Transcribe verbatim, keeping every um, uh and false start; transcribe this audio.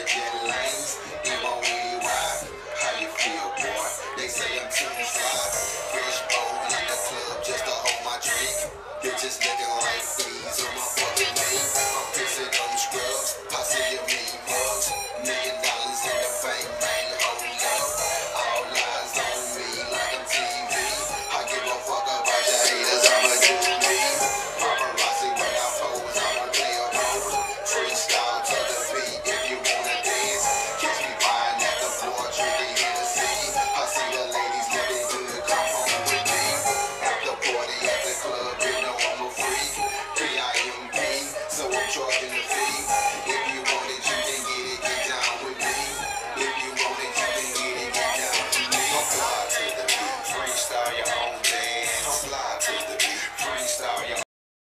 jet lanes. M O E Y, how you feel, boy? They say I'm too fly. Fresh bowl in the club just to hold my drink. Bitches looking like fleas on my fucking knee. I'm pissing on scrubs, posse of me mugs. Million dollars in the bank, man, hold up. All eyes on me like I'm T V. I give a fuck about your haters, I'ma do me. Paparazzi when I pose, I'ma play a role. Freestyle to the beat if you wanna dance. Catch me buying at the floor, drinking Hennessy. I see the ladies looking good, come home with me. After party at the club, you know I'm a freak. P I M P, so I'm charging the fee. If you want it, you